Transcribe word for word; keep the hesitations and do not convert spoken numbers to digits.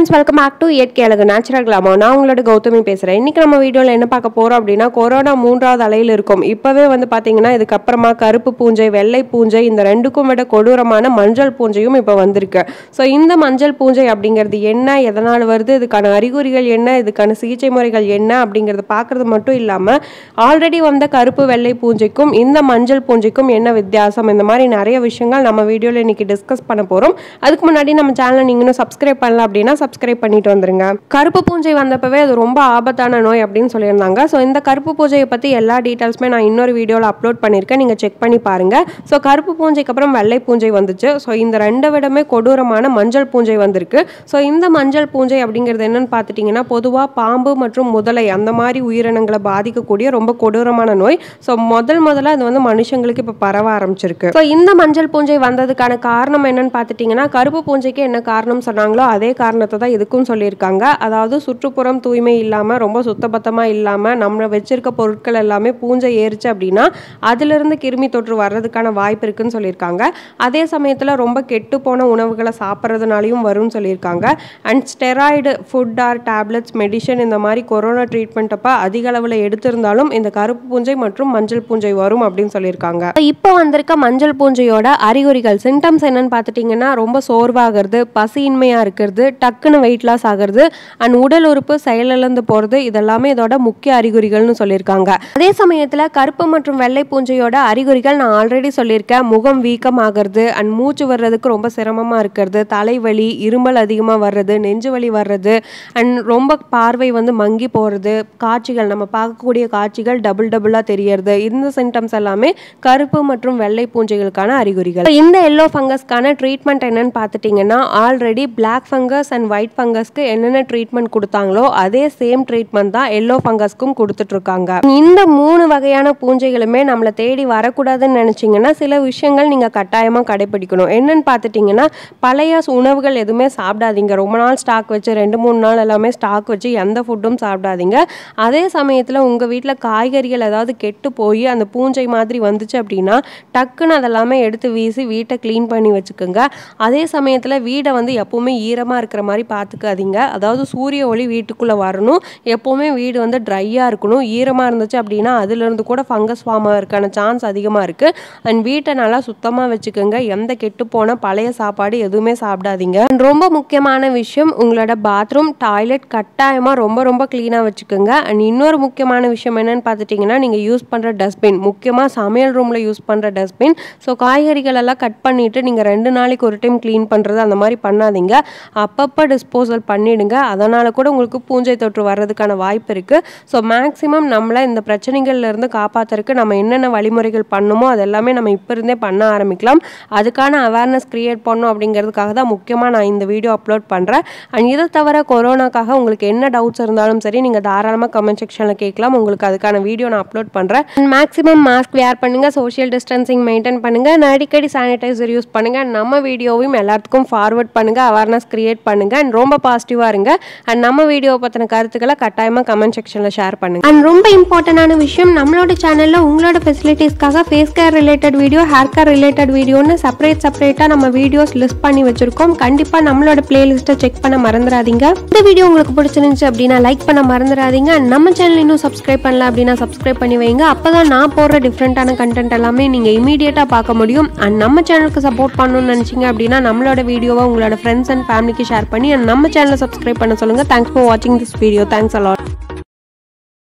Friends, welcome back to இயற்கை அழகு natural glamour. நான் உங்களோட கௌதமி பேசுகிறேன். இன்றைக்கி நம்ம வீடியோவில் என்ன பார்க்க போகிறோம் அப்படின்னா, கொரோனா மூன்றாவது அலையில் இருக்கும். இப்போவே வந்து பார்த்தீங்கன்னா இதுக்கப்புறமா கருப்பு பூஞ்சை, வெள்ளை பூஞ்சை, இந்த ரெண்டுக்கும் விட கொடூரமான மஞ்சள் பூஞ்சையும் இப்போ வந்திருக்கு. ஸோ இந்த மஞ்சள் பூஞ்சை அப்படிங்கிறது என்ன, எதனால் வருது, இதுக்கான அறிகுறிகள் என்ன, இதுக்கான சிகிச்சை முறைகள் என்ன அப்படிங்கிறத பார்க்குறது மட்டும் இல்லாமல் ஆல்ரெடி வந்த கருப்பு வெள்ளை பூஞ்சைக்கும் இந்த மஞ்சள் பூஞ்சைக்கும் என்ன வித்தியாசம், இந்த மாதிரி நிறைய விஷயங்கள் நம்ம வீடியோவில் இன்றைக்கி டிஸ்கஸ் பண்ண போகிறோம். அதுக்கு முன்னாடி நம்ம சேனலை நீங்களும் சப்ஸ்கிரைப் பண்ணலாம் அப்படின்னா சப்ஸ்கிரைப் பண்ணிட்டு வந்துருங்க. கருப்பு பூஞ்சை வந்தப்பவே அது ரொம்ப ஆபத்தான நோய் அப்படின்னு சொல்லியிருந்தாங்க. ஸோ இந்த கருப்பு பூஞ்சையை பற்றி எல்லா டீட்டெயில்ஸுமே நான் இன்னொரு வீடியோவில் அப்லோட் பண்ணியிருக்கேன், நீங்கள் செக் பண்ணி பாருங்கள். ஸோ கருப்பு பூஞ்சைக்கு அப்புறம் வெள்ளை பூஞ்சை வந்துச்சு. ஸோ இந்த ரெண்டை விடமே கொடூரமான மஞ்சள் பூஞ்சை வந்திருக்கு. ஸோ இந்த மஞ்சள் பூஞ்சை அப்படிங்கிறது என்னன்னு பார்த்துட்டிங்கன்னா, பொதுவாக பாம்பு மற்றும் முதலை அந்த மாதிரி உயிரினங்களை பாதிக்கக்கூடிய ரொம்ப கொடூரமான நோய். ஸோ முதல் முதல்ல அது வந்து மனுஷங்களுக்கு இப்போ பரவ ஆரம்பிச்சிருக்கு. ஸோ இந்த மஞ்சள் பூஞ்சை வந்ததுக்கான காரணம் என்னன்னு பார்த்துட்டிங்கன்னா, கருப்பு பூஞ்சைக்கு என்ன காரணம் சொன்னாங்களோ அதே காரணத்தை தான் இதுக்கும் சொல்லியிருக்காங்க. அதாவது சுற்றுப்புறம் தூய்மை இல்லாமல், ரொம்ப சுத்தபத்தமாக இல்லாமல் நம்ம வச்சிருக்க பொருட்கள் எல்லாமே பூஞ்சை ஏறிச்சு அப்படின்னா அதிலிருந்து கிருமி தொற்று வர்றதுக்கான வாய்ப்பு இருக்குன்னு சொல்லியிருக்காங்க. அதே சமயத்தில் ரொம்ப கெட்டு போன உணவுகளை சாப்பிட்றதுனாலையும் வரும்னு சொல்லியிருக்காங்க. And steroid food or tablets, medicine இந்த மாதிரி கொரோனா ட்ரீட்மெண்ட் அப்போ அதிக அளவில் எடுத்திருந்தாலும் இந்த கருப்பு பூஞ்சை மற்றும் மஞ்சள் பூஞ்சை வரும் அப்படின்னு சொல்லியிருக்காங்க. இப்போ வந்திருக்க மஞ்சள் பூஞ்சையோட அறிகுறிகள், சிம்டம்ஸ் என்னன்னு பார்த்துட்டிங்கன்னா, ரொம்ப சோர்வாகிறது, பசியின்மையாக இருக்கிறது, டக்குன்னு வெயிட் லாஸ் ஆகிறது, அண்ட் உடல் உறுப்பு செயலிழந்து போகிறது, இதெல்லாமே இதோட முக்கிய அறிகுறிகள்னு சொல்லியிருக்காங்க. அதே சமயத்தில் கருப்பு மற்றும் வெள்ளை பூஞ்சையோட அறிகுறிகள் நான் ஆல்ரெடி சொல்லியிருக்கேன். முகம் வீக்கம் ஆகிறது, அண்ட் மூச்சு வர்றதுக்கு ரொம்ப சிரமமாக இருக்கிறது, தலைவலி, இருமல் அதிகமாக வர்றது, நெஞ்சு வலி வர்றது, அண்ட் ரொம்ப பார்வை வந்து மங்கி போகிறது, காட்சிகள் நம்ம பார்க்கக்கூடிய காட்சிகள் டபுள் டபுளாக தெரியறது, இந்த சிம்டம்ஸ் எல்லாமே கருப்பு மற்றும் வெள்ளை பூஞ்சைகளுக்கான அறிகுறிகள். இந்த எல்லோ ஃபங்கஸ்க்கான ட்ரீட்மெண்ட் என்னன்னு பார்த்துட்டிங்கன்னா, already black fungus and white ஃபங்கஸ்க்கு என்னென்ன ட்ரீட்மெண்ட் கொடுத்தாங்களோ அதே சேம் ட்ரீட்மெண்ட் தான் எல்லோ ஃபங்கஸ்க்கும் கொடுத்துட்டு இருக்காங்க. இந்த மூணு வகையான பூஞ்சைகளுமே நம்மளை தேடி வரக்கூடாதுன்னு நினைச்சீங்கன்னா சில விஷயங்கள் நீங்க கட்டாயமா கடைபிடிக்கணும். என்னன்னு பார்த்துட்டீங்கன்னா, பழைய உணவுகள் எதுவுமே சாப்பிடாதீங்க. ரொம்ப நாள் ஸ்டாக் வச்சு, ரெண்டு மூணு நாள் எல்லாமே ஸ்டாக் வச்சு எந்த ஃபுட்டும் சாப்பிடாதீங்க. அதே சமயத்தில் உங்க வீட்டில் காய்கறிகள் ஏதாவது கெட்டு போய் அந்த பூஞ்சை மாதிரி வந்துச்சு அப்படின்னா டக்குன்னு அதெல்லாமே எடுத்து வீசி வீட்டை க்ளீன் பண்ணி வச்சுக்கோங்க. அதே சமயத்தில் வீடை வந்து எப்பவுமே ஈரமாக இருக்கிற மாதிரி பார்த்துக்காதீங்க. அதாவது சூரிய ஒளி வீட்டுக்குள்ளே வரணும், எப்போவுமே வீடு வந்து ட்ரையாக இருக்கணும். ஈரமாக இருந்துச்சு அப்படின்னா அதுலேருந்து கூட ஃபங்கஸ் ஃபார்ம் ஆகிறதுக்கான சான்ஸ் அதிகமாக இருக்குது. அண்ட் வீட்டை நல்லா சுத்தமாக வச்சுக்கோங்க. எந்த கெட்டு போன பழைய சாப்பாடு எதுவுமே சாப்பிடாதீங்க. ரொம்ப முக்கியமான விஷயம், உங்களோட பாத்ரூம், டாய்லெட் கட்டாயமாக ரொம்ப ரொம்ப க்ளீனாக வச்சுக்கோங்க. அண்ட் இன்னொரு முக்கியமான விஷயம் என்னென்னு பார்த்துட்டிங்கன்னா, நீங்கள் யூஸ் பண்ணுற டஸ்ட்பின், முக்கியமாக சமையல் ரூமில் யூஸ் பண்ணுற டஸ்ட்பின். ஸோ காய்கறிகள் எல்லாம் கட் பண்ணிவிட்டு நீங்கள் ரெண்டு நாளைக்கு ஒரு டைம் க்ளீன் பண்ணுறது அந்த மாதிரி பண்ணாதீங்க. அப்பப்போ டிஸ்போசல் பண்ணிடுங்க. அதனால் கூட உங்களுக்கு பூஞ்சை தொற்று வர்றதுக்கான வாய்ப்பு இருக்குது. ஸோ மேக்ஸிமம் நம்மளை இந்த பிரச்சனைகள்லேருந்து காப்பாற்றுறதுக்கு நம்ம என்னென்ன வழிமுறைகள் பண்ணுமோ அதெல்லாமே நம்ம இப்போ இருந்தே பண்ண ஆரம்பிக்கலாம். அதுக்கான அவேர்னஸ் க்ரியேட் பண்ணணும் அப்படிங்கிறதுக்காக தான் முக்கியமாக நான் இந்த வீடியோ அப்லோட் பண்ணுறேன். அண்ட் இதை தவிர கொரோனாக்காக உங்களுக்கு என்ன டவுட்ஸ் இருந்தாலும் சரி நீங்கள் தாராளமாக கமெண்ட் செக்ஷனில் கேட்கலாம். உங்களுக்கு அதுக்கான வீடியோ நான் அப்லோட் பண்ணுறேன். மேக்ஸிமம் மாஸ்க் வேர் பண்ணுங்கள், சோஷியல் டிஸ்டன்சிங் மெயின்டைன் பண்ணுங்கள், அடிக்கடி சானிடைசர் யூஸ் பண்ணுங்கள். நம்ம வீடியோவையும் எல்லாத்துக்கும் ஃபார்வர்ட் பண்ணுங்கள், அவேர்னஸ் க்ரியேட் பண்ணுங்கள். அண்ட் ரொம்ப பாசிட்டிவாக இருங்க. அண்ட் நம்ம வீடியோ பற்றின கருத்துக்களை கட்டாயமாக கமெண்ட் செக்ஷனில் ஷேர் பண்ணுங்கள். அண்ட் ரொம்ப இம்பார்ட்டண்டான விஷயம், நம்மளோட சேனலில் உங்களோட ஃபெசிலிட்டிஸ்க்காக face care related video, hair care related வீடியோன்னு செப்பரேட் செப்பரேட்டாக நம்ம வீடியோஸ் லிஸ்ட் பண்ணி வச்சுருக்கோம். கண்டிப்பாக நம்மளோட பிளேலிஸ்ட்டை செக் பண்ண மறந்துடாதீங்க. இந்த வீடியோ உங்களுக்கு பிடிச்சிருந்துச்சு அப்படின்னா லைக் பண்ண மறந்துடாதீங்க. அண்ட் நம்ம சேனல் இன்னும் சப்ஸ்கிரைப் பண்ணல அப்படின்னா சப்ஸ்கிரைப் பண்ணி வைங்க. அப்போ தான் நான் போடுற டிஃப்ரெண்ட்டான கண்டென்ட் எல்லாமே நீங்கள் இமீடியட்டாக பார்க்க முடியும். அண்ட் நம்ம சேனலுக்கு சப்போர்ட் பண்ணணும்னு நினச்சிங்க அப்படின்னா நம்மளோட வீடியோவை உங்களோட ஃப்ரெண்ட்ஸ் அண்ட் ஃபேமிலிக்கு ஷேர் பண்ணி அண்ட் நம்ம சேனலை சப்ஸ்கிரைப் பண்ண சொல்லுங்கள். தேங்க்ஸ் ஃபார் வாட்சிங் this video. Thanks a lot.